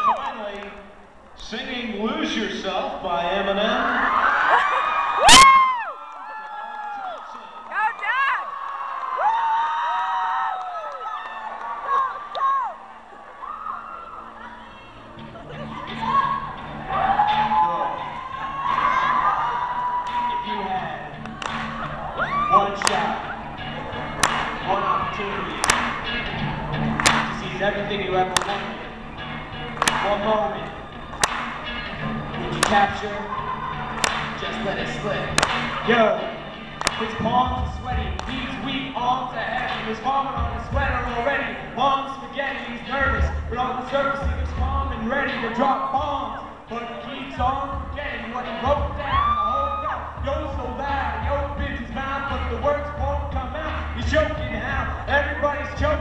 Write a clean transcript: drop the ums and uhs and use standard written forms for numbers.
finally, singing Lose Yourself by Eminem. One shot, one opportunity to seize everything you ever wanted. One moment. Would you capture? Just let it slip. Yo, his palms are sweaty, these weak arms are heavy. His vomit on his sweater already. Mom's spaghetti, he's nervous, but on the surface he looks calm and ready to drop bombs. But he keeps on forgetting what he wrote down. The whole crowd goes so loud, he opens his mouth, but the words won't come out. He's choking out, everybody's choking.